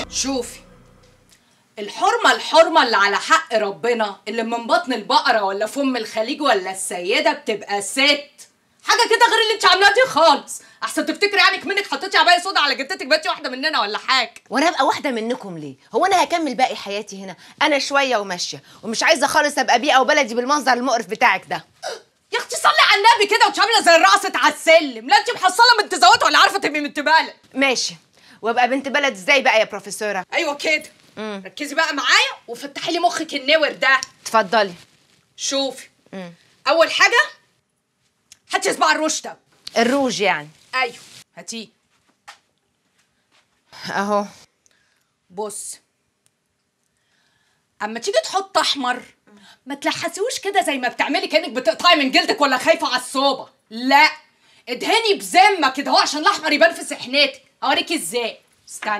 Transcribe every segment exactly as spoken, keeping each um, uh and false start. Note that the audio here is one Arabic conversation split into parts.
شوفي، الحرمة الحرمة اللي على حق ربنا اللي من بطن البقرة ولا فم الخليج ولا السيدة بتبقى ست. حاجة كده غير اللي انت عاملاها دي خالص. احسن تفتكري يعني منك حطيتي عباية سودا على جدتك بقيتي واحدة مننا ولا حاجة. وانا ابقى واحدة منكم ليه؟ هو انا هكمل باقي حياتي هنا؟ انا شوية وماشية، ومش عايزة خالص ابقى بيئة وبلدي بالمنظر المقرف بتاعك ده. يا اختي صلي على النبي كده وانت عاملة زي الرقصة على السلم. لا انت محصلة من تزوات ولا عارفة تبقي من بلد. ماشي، وابقى بنت بلد ازاي بقى يا بروفيسورة؟ ايوه كده. مم. ركزي بقى معايا وفتحي لي مخك النور ده. اتفضلي. شوفي، مم. اول حاجه هاتي صباع الروج ده. الروج يعني؟ ايوه هاتيه اهو. بص، اما تيجي تحط احمر ما تلحسوش كده زي ما بتعملي كانك بتقطعي من جلدك ولا خايفه على الصوبه. لا، ادهني بذمه كده اهو عشان الاحمر يبان في سحنتك. اوريكي ازاي. استني.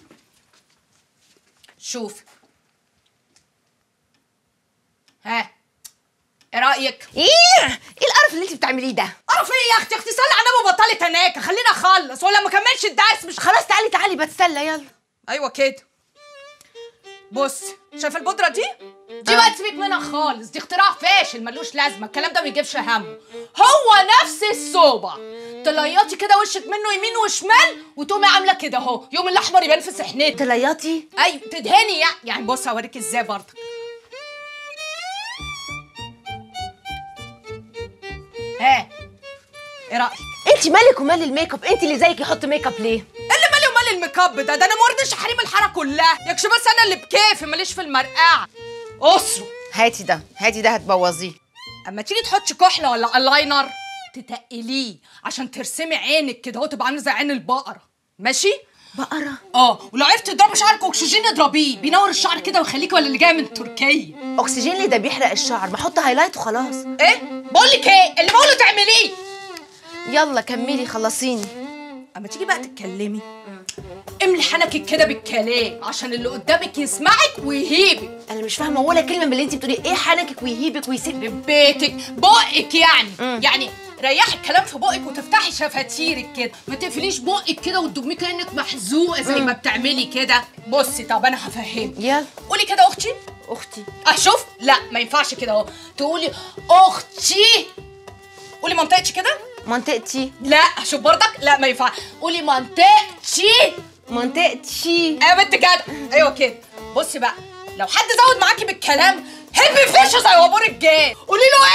شوفي، ها، ايه رايك؟ ايه ايه القرف اللي انت بتعمليه ده؟ قرف ايه يا اختي؟ اختي صلي على النبي وبطلي تناكه. خلينا اخلص ولا ما كملش الدرس. مش خلاص تعالي تعالي بتسلى يلا. ايوه كده. بص، شايفه البودره دي؟ دي بقى تسيبك منها خالص. دي اختراع فاشل ملوش لازمه. الكلام ده ما بيجيبش همه. هو نفس الصوبع، تليطي كده وشك منه يمين وشمال وتقومي عامله كده اهو، يوم الاحمر يبان في سحنتك. تليطي؟ ايوه تدهني يعني. يعني بص هوريك ازاي برضك. ها، ايه رايك؟ انت مالك ومال الميك اب؟ انت اللي زيك يحط ميك اب ليه؟ اللي مالي ومال الميك اب ده؟ ده انا مرضيش حريم الحاره كلها. يكش بس انا اللي بكيفي ماليش في المرقعه. اسره. هاتي ده هاتي ده هتبوظيه. اما تيجي تحطي كحله ولا الاينر تتقليه عشان ترسمي عينك كده اهو تبقى عامله زي عين البقره. ماشي؟ بقره؟ اه، ولو عرفتي تضربي شعرك اكسجين اضربيه، بينور الشعر كده ويخليكي ولا اللي جايه من تركيا. اكسجين ليه؟ ده بيحرق الشعر. ما احط هايلايت وخلاص. ايه؟ بقول لك ايه اللي بقوله تعمليه. يلا كملي خلصيني. اما تيجي بقى تتكلمي املي حنكك كده بالكلام عشان اللي قدامك يسمعك ويهيبك. انا مش فاهمه ولا كلمه من اللي انت بتقوليه. ايه حنكك ويهيبك ويسيب بيتك؟ بقك يعني. مم. يعني ريحي الكلام في بقك وتفتحي شفاتيرك كده، ما تقفليش بقك كده وتدمي كانك محزوقه زي مم. ما بتعملي كده. بصي طب انا هفهمك. يلا قولي كده اختي. اختي؟ اه شوف، لا ما ينفعش كده اهو. تقولي اختي. قولي منطقتي كده. منطقتي؟ لا شوف برضك، لا ما ينفع. قولي منطقتي. منطقتي ايوه بنت كده. ايوه كده. بصي بقى، لو حد زود معاكي بالكلام هبي في وشه زي وابور الجاي. قولي له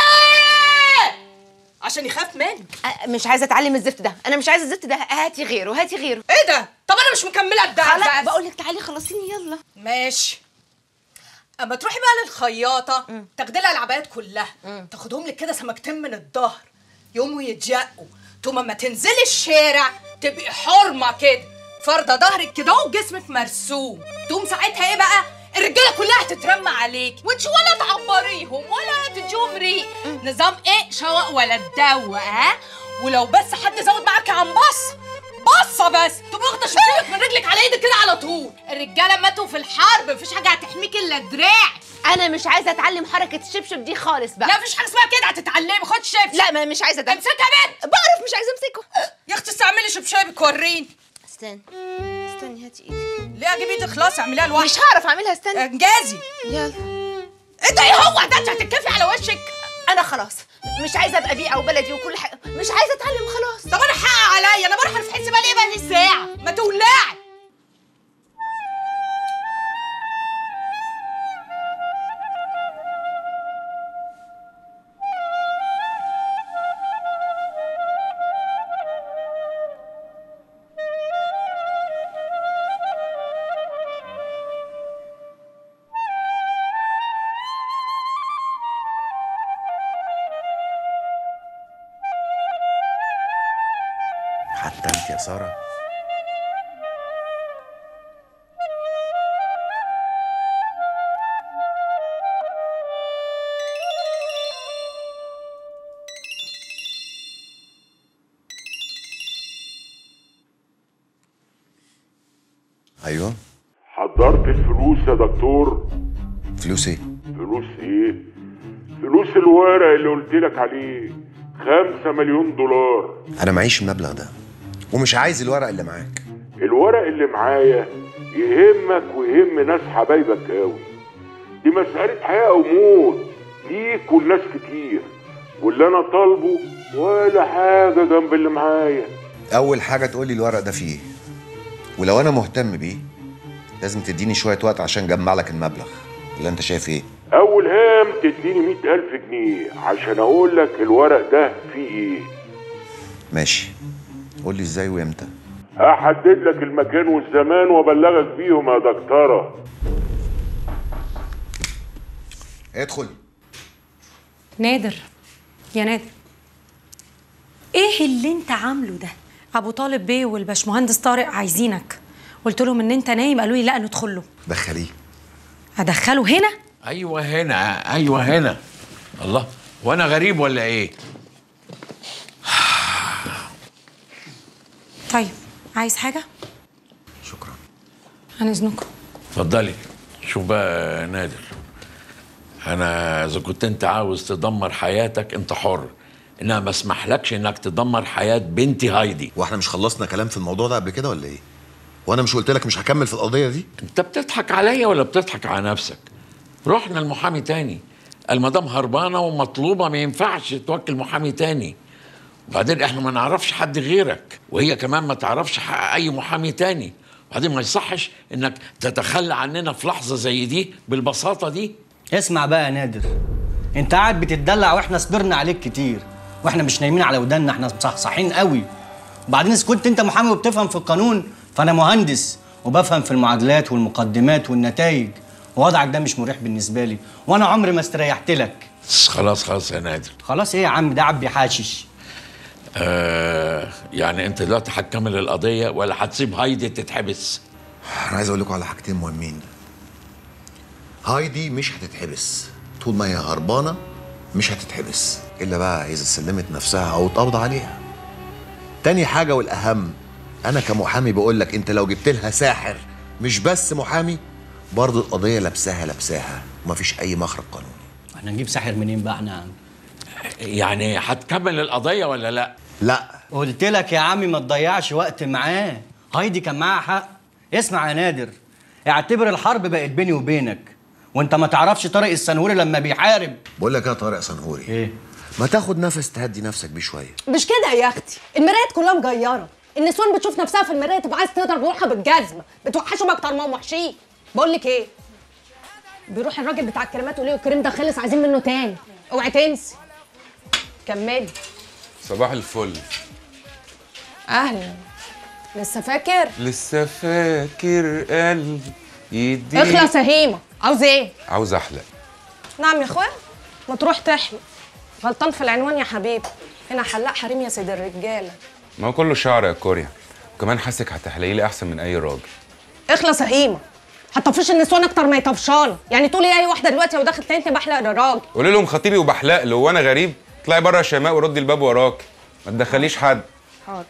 ايه عشان يخاف منك. أه مش عايزه اتعلم الزفت ده. انا مش عايزه الزفت ده. هاتي غيره هاتي غيره. ايه ده؟ طب انا مش مكمله الدرس. خلاص بقول لك تعالي خلصيني يلا. ماشي. اما تروحي بقى للخياطه تاخدي لها العبايات كلها، مم. تاخدهم لك كده سمكتين من الظهر يقوموا يتجقوا. تقوم اما تنزلي الشارع تبقي حرمه كده فارده ظهرك كده وجسمك مرسوم. تقوم ساعتها ايه بقى؟ الرجاله كلها هتترمى عليك وانت ولا تعبريهم ولا تديهم ريق. نظام ايه؟ شوق ولا تدوق. ها؟ ولو بس حد زود معاكي عن بص بصه بس تقوم واخده شبشبك من رجلك على ايدك كده على طول. الرجاله ماتوا في الحرب، مفيش حاجه هتحميكي الا دراع. انا مش عايزه اتعلم حركه الشبشب دي خالص بقى. لا مفيش حاجه اسمها كده. هتتعلمي. خد شبشب. لا ما مش عايزه ده. امسكها يا بنت. بعرف مش عايزه امسكه. يا اختي استعملي شبشبك وريني. استني استني هاتي ايدك. ليه اجيب ايدك؟ خلاص اعمليها لوحدك. مش هعرف اعملها. استني. انجازي. يلا. ايه ده؟ ايه هو ده؟ انت هتتكفي على وشك. انا خلاص مش عايزه ابقى بيئه وبلدي وكل حاجه. مش عايزه اتعلم خلاص. طب انا حق عليا. انا بروح في حسابها ليه بقى دي ساعه؟ ما تولعي. حتى انت يا ساره. ايوه حضرت الفلوس يا دكتور. فلوس ايه؟ فلوس ايه؟ فلوس الورق اللي قلت لك عليه. خمسة مليون دولار. انا معيش المبلغ ده ومش عايز الورق اللي معاك. الورق اللي معايا يهمك ويهم ناس حبايبك قوي. دي مسألة حياة وموت ليك ولناس كتير، واللي انا طالبه ولا حاجة جنب اللي معايا. اول حاجه تقولي الورق ده فيه ايه، ولو انا مهتم بيه لازم تديني شويه وقت عشان اجمع لك المبلغ. اللي انت شايف ايه؟ اول هام تديني مئة الف جنيه عشان اقول لك الورق ده فيه ايه. ماشي، قولي ازاي وامتى. هحدد لك المكان والزمان وابلغك بيهم يا دكتوره. ادخل. نادر يا نادر، ايه اللي انت عامله ده؟ ابو طالب بيه والباشمهندس طارق عايزينك. قلت لهم ان انت نايم، قالوا لي لا ندخل له. دخليه. ادخله هنا؟ ايوه هنا، ايوه هنا. الله، وانا غريب ولا ايه؟ طيب عايز حاجه؟ شكرا. عن اذنكم. اتفضلي. شوف بقى يا نادر، انا اذا كنت انت عاوز تدمر حياتك انت حر، انما ما اسمحلكش انك تدمر حياه بنتي هايدي. واحنا مش خلصنا كلام في الموضوع ده قبل كده ولا ايه؟ وانا مش قلت لك مش هكمل في القضيه دي؟ انت بتضحك عليا ولا بتضحك على نفسك؟ رحنا المحامي تاني، المدام هربانه ومطلوبه، ما ينفعش توكل محامي تاني. وبعدين احنا ما نعرفش حد غيرك، وهي كمان ما تعرفش اي محامي تاني. وبعدين ما يصحش انك تتخلى عننا في لحظه زي دي بالبساطه دي. اسمع بقى يا نادر، انت قاعد بتتدلع واحنا صبرنا عليك كتير، واحنا مش نايمين على وداننا، احنا مصحصحين قوي. وبعدين اذا كنت انت محامي وبتفهم في القانون، فانا مهندس وبفهم في المعادلات والمقدمات والنتائج، ووضعك ده مش مريح بالنسبه لي، وانا عمري ما استريحت لك. خلاص خلاص يا نادر. خلاص ايه يا عم؟ ده عبي حاشش. آه يعني انت دلوقتي هتكمل القضيه ولا هتسيب هايدي تتحبس؟ انا عايز اقول لكم على حاجتين مهمين. هايدي مش هتتحبس، طول ما هي هربانه مش هتتحبس، الا بقى اذا سلمت نفسها او اتقبض عليها. تاني حاجه والاهم، انا كمحامي بقول لك انت لو جبت لها ساحر مش بس محامي، برضه القضيه لابساها لابساها ومفيش اي مخرج قانوني. احنا نجيب ساحر منين بقى احنا؟ يعني هتكمل القضيه ولا لا؟ لا. قلت لك يا عمي ما تضيعش وقت معاه، هايدي كان معاها حق. اسمع يا نادر، اعتبر الحرب بقت بيني وبينك، وانت ما تعرفش طارق السنهوري لما بيحارب. بقول لك يا طارق سنهوري، ايه؟ ما تاخد نفس تهدي نفسك بيه شويه. مش كده يا اختي، المرايات كلها مجيره، النسوان بتشوف نفسها في المرايه تبقى عايز تضرب روحها بالجزمه، بتوحشهم اكتر ما هم وحشين. بقول لك ايه، بيروح الراجل بتاع الكريمات يقول له الكريم ده خلص عايزين منه تاني، اوعي تنسي. كملي. صباح الفل. اهلا. لسه فاكر؟ لسه فاكر قلبي يدي. اخلص يا هيمه، عاوز ايه؟ عاوز احلق. نعم يا اخويا، ما تروح تحلق. غلطان في العنوان يا حبيبي، هنا حلاق حريم يا سيد الرجاله. ما هو كله شعر يا كوريا، وكمان حاسك هتحلقي لي احسن من اي راجل. اخلص يا هيمه، هتطفش النسوان اكتر ما يطفشانا، يعني تقولي اي واحده دلوقتي لو دخلت تاني بحلق للراجل. قولي لهم خطيبي وبحلق له، وانا غريب؟ اطلعي بره يا شيماء وردي الباب وراك، ما تدخليش حد. حاضر.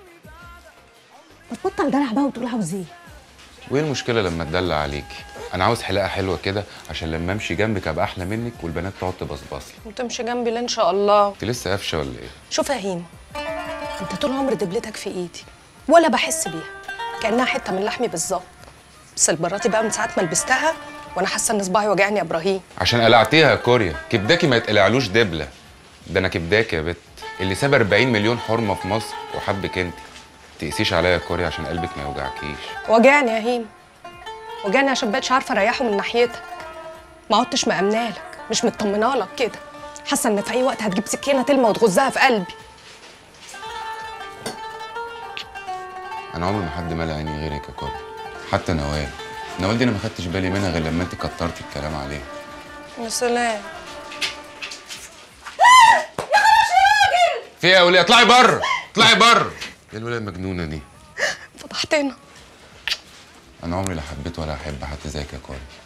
بتبطل دلع بقى وتقول عاوز ايه؟ وايه المشكله لما اتدلع عليكي؟ انا عاوز حلاقه حلوه كده عشان لما امشي جنبك ابقى احلى منك والبنات تقعد تبصبص لي. وتمشي جنبي ليه ان شاء الله؟ انت لسه قافشه ولا ايه؟ شوف يا هيمه، انت طول عمر دبلتك في ايدي ولا بحس بيها، كانها حته من لحمي بالظبط. بس البراتي بقى من ساعه ما لبستها وانا حاسه ان صباعي وجعني يا ابراهيم. عشان قلعتيها يا كوريا، كبداكي ما يتقلعلوش دبله. ده انا كبداكي يا بت اللي ساب أربعين مليون حرمه في مصر وحبك انت. تقسيش عليا يا كوريا عشان قلبك ما يوجعكيش. وجعني يا هيمه، وجعني عشان بقتش عارفه اريحه من ناحيتك. ما عدتش مأمنالك، مش مطمنه لك كده، حاسه ان في اي وقت هتجيب سكينه تلمه وتغزها في قلبي. انا عمري ما حد مال عيني غيرك يا كوريا، حتى نوال. نوال دي انا ما خدتش بالي منها غير لما انت كترتي الكلام عليها. يا سلام. في ايه يا وليه؟ اطلعي بره، اطلعي بره. ايه الولايه المجنونه دي؟ فضحتنا. انا عمري لا حبيت ولا احب حد زيك يا كوريا.